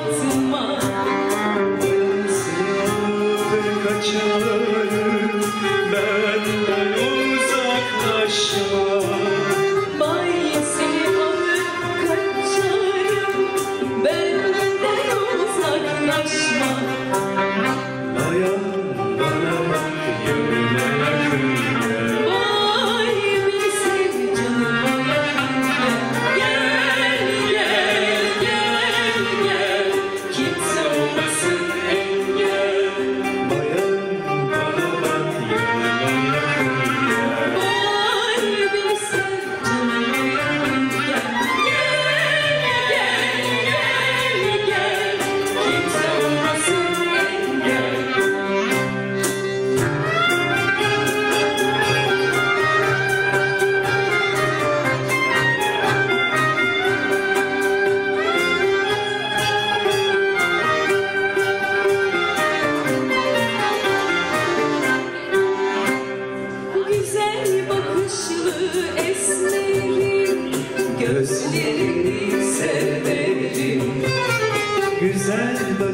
atma. Kaçarım benden uzaklaşma. Bay seni alıp kaçarım, benden uzaklaşma. Bayan bana bak yanına yakın gel. Vay beni sev canım gel, gel, gel, gel. Kimse olmasın engel. Bayan bana bak yanına yakın gel. Vay beni sev canım gel, gel, gel, gel. Kimse olmasın engel. Güzel bakışlı esmerim, gözlerini severim. Güzel